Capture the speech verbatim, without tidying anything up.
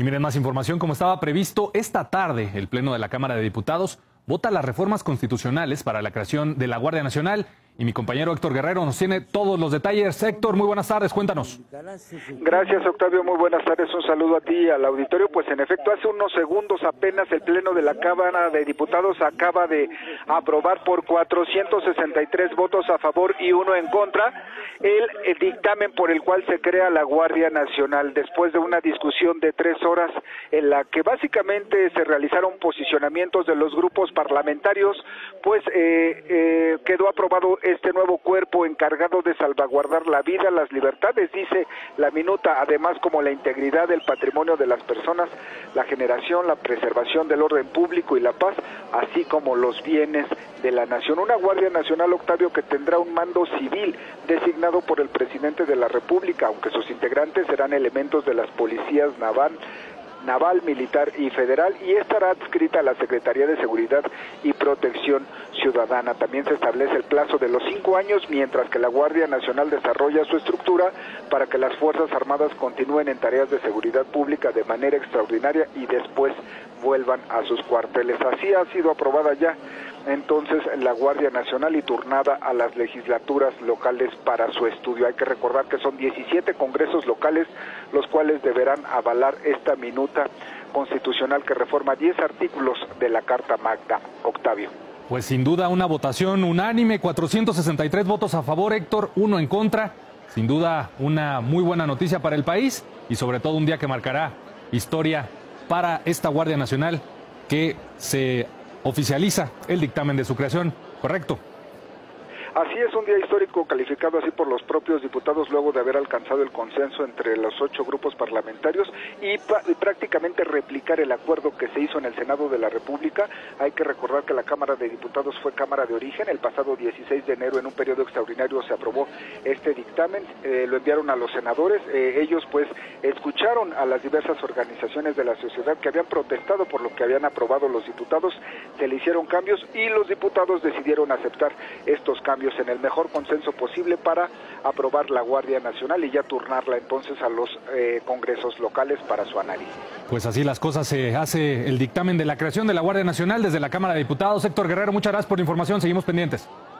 Y miren, más información. Como estaba previsto, esta tarde el Pleno de la Cámara de Diputados vota las reformas constitucionales para la creación de la Guardia Nacional. Y mi compañero Héctor Guerrero nos tiene todos los detalles. Héctor, muy buenas tardes, cuéntanos. Gracias, Octavio, muy buenas tardes, un saludo a ti y al auditorio. Pues en efecto, hace unos segundos apenas el Pleno de la Cámara de Diputados acaba de aprobar por cuatrocientos sesenta y tres votos a favor y uno en contra el, el dictamen por el cual se crea la Guardia Nacional, después de una discusión de tres horas en la que básicamente se realizaron posicionamientos de los grupos parlamentarios. Pues eh, eh, quedó aprobado este nuevo cuerpo encargado de salvaguardar la vida, las libertades, dice la minuta, además como la integridad del patrimonio de las personas, la generación, la preservación del orden público y la paz, así como los bienes de la nación. Una Guardia Nacional, Octavio, que tendrá un mando civil designado por el presidente de la República, aunque sus integrantes serán elementos de las policías naval, naval, militar y federal, y estará adscrita a la Secretaría de Seguridad y Protección Ciudadana. También se establece el plazo de los cinco años, mientras que la Guardia Nacional desarrolla su estructura para que las Fuerzas Armadas continúen en tareas de seguridad pública de manera extraordinaria y después vuelvan a sus cuarteles. Así ha sido aprobada ya entonces la Guardia Nacional y turnada a las legislaturas locales para su estudio. Hay que recordar que son diecisiete congresos locales los cuales deberán avalar esta minuta constitucional que reforma diez artículos de la Carta Magna. Octavio. Pues sin duda una votación unánime, cuatrocientos sesenta y tres votos a favor, Héctor, uno en contra. Sin duda una muy buena noticia para el país y sobre todo un día que marcará historia para esta Guardia Nacional, que se oficializa el dictamen de su creación, ¿correcto? Así es, un día histórico calificado así por los propios diputados luego de haber alcanzado el consenso entre los ocho grupos parlamentarios y, y prácticamente replicar el acuerdo que se hizo en el Senado de la República. Hay que recordar que la Cámara de Diputados fue Cámara de Origen. El pasado dieciséis de enero, en un periodo extraordinario, se aprobó este dictamen, eh, lo enviaron a los senadores. Eh, ellos pues escucharon a las diversas organizaciones de la sociedad que habían protestado por lo que habían aprobado los diputados, se le hicieron cambios y los diputados decidieron aceptar estos cambios en el mejor consenso posible para aprobar la Guardia Nacional y ya turnarla entonces a los eh, congresos locales para su análisis. Pues así las cosas, se hace el dictamen de la creación de la Guardia Nacional desde la Cámara de Diputados. Héctor Guerrero, muchas gracias por la información, seguimos pendientes.